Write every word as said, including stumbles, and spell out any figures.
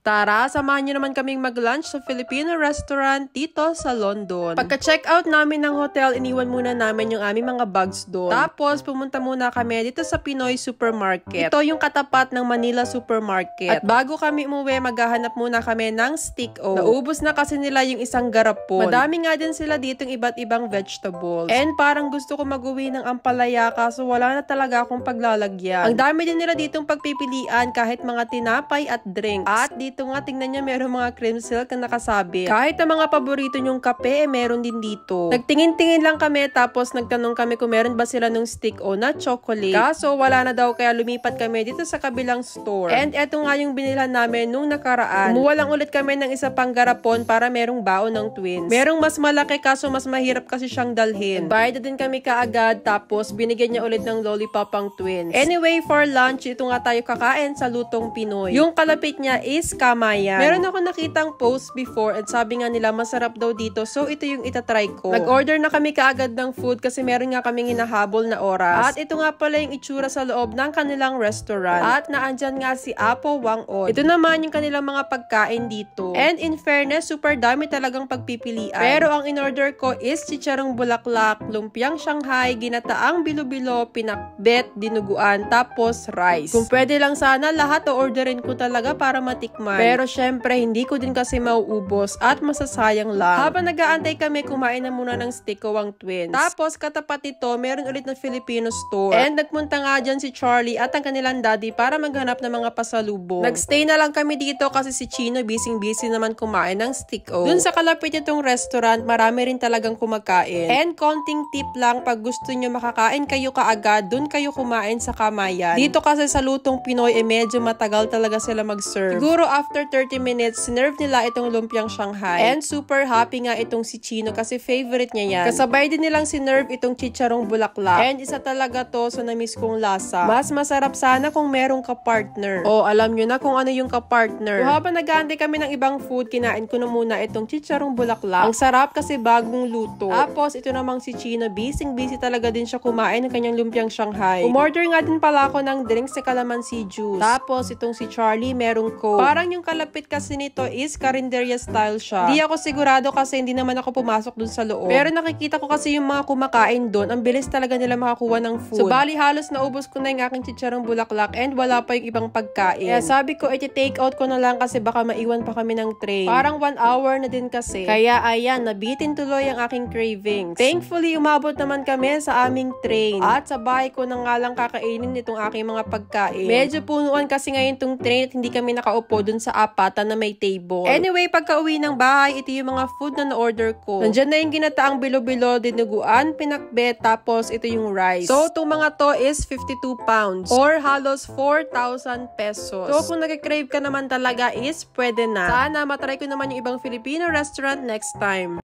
Tara, samahan nyo naman kaming mag-lunch sa Filipino restaurant dito sa London. Pagka-check out namin ng hotel, iniwan muna namin yung aming mga bags doon. Tapos, pumunta muna kami dito sa Pinoy Supermarket. Ito yung katapat ng Manila Supermarket. At bago kami umuwi, maghahanap muna kami ng stick-o. Naubos na kasi nila yung isang garapon. Madami nga din sila ditong iba't ibang vegetables. And parang gusto ko mag-uwi ng ampalaya kaso wala na talaga akong paglalagyan. Ang dami din nila ditong pagpipilian kahit mga tinapay at drinks. At dito nga, tingnan niya, meron mga cream silk na nakasabit. Kahit ang mga paborito nyong kape, eh, meron din dito. Nagtingin-tingin lang kami, tapos nagtanong kami kung meron ba sila nung stick-o na chocolate. Kaso, wala na daw, kaya lumipat kami dito sa kabilang store. And eto nga yung binilhan namin nung nakaraan. Kumuha lang ulit kami ng isa pang garapon para merong baon ng twins. Merong mas malaki, kaso mas mahirap kasi siyang dalhin. Bayad din kami kaagad, tapos binigyan niya ulit ng lollipop ang twins. Anyway, for lunch, ito nga tayo kakain sa Lutong Pinoy. Yung kalapit niya is Kamayan. Meron ako nakitang post before at sabi nga nila masarap daw dito, so ito yung itatry ko. Nag-order na kami kaagad ng food kasi meron nga kaming hinahabol na oras. At ito nga pala yung itsura sa loob ng kanilang restaurant. At naandyan nga si Apo Wang-od. Ito naman yung kanilang mga pagkain dito. And in fairness, super dami talagang pagpipilian. Pero ang in-order ko is chicharong bulaklak, lumpiang Shanghai, ginataang bilo-bilo, pinakbet, dinuguan, tapos rice. Kung pwede lang sana, lahat o-orderin ko talaga para matikman. Pero syempre, hindi ko din kasi mauubos at masasayang lang. Habang nag-aantay kami, kumain na muna ng stick-o ang twins. Tapos, katapat nito, meron ulit na Filipino store. And nagpunta nga dyan si Charlie at ang kanilang daddy para maghanap ng mga pasalubong. Nagstay na lang kami dito kasi si Chino busy-busy naman kumain ng stick-o. Dun sa kalapit itong restaurant, marami rin talagang kumakain. And konting tip lang, pag gusto nyo makakain kayo kaagad, dun kayo kumain sa Kamayan. Dito kasi sa Lutong Pinoy, eh medyo matagal talaga sila mag-serve. Siguro after thirty minutes, sinerve nila itong lumpiang Shanghai. And super happy nga itong si Chino kasi favorite niya yan. Kasabay din nilang sinerve itong chicharong bulaklak. And isa talaga to sa na-miss kong lasa. Mas masarap sana kung merong ka-partner. O alam nyo na kung ano yung ka-partner. So, habang nag-aantay kami ng ibang food, kinain ko na muna itong chicharong bulaklak. Ang sarap kasi bagong luto. Tapos ito namang si Chino, busy-busy talaga din siya kumain ng kanyang lumpiang Shanghai. Umorder nga din pala ako ng drinks sa calamansi juice. Tapos itong si Charlie, merong coke. Parang yung kalapit kasi nito is karinderya style siya. Hindi ako sigurado kasi hindi naman ako pumasok dun sa loob. Pero nakikita ko kasi yung mga kumakain dun, ang bilis talaga nila makakuha ng food. So bali halos naubos ko na yung aking chicharong bulaklak and wala pa yung ibang pagkain. Kaya sabi ko, iti-take out ko na lang kasi baka maiwan pa kami ng tray. Parang one hour na din kasi. Kaya ayan, nabitin tuloy ang aking cravings. Thankfully, umabot naman kami sa aming train. At sa bahay ko na nga lang kakainin itong aking mga pagkain. Medyo punuan kasi ngayon itong train at hindi kami nakaupo dun sa apatan na may table. Anyway, pagka uwi ng bahay, ito yung mga food na na-order ko. Nandyan na yung ginataang bilo-bilo, dinuguan, pinakbet, tapos ito yung rice. So, itong mga to is fifty-two pounds or halos four thousand pesos. So, kung nag-crave ka naman talaga is pwede na. Sana matry ko naman yung ibang Filipino restaurant next time.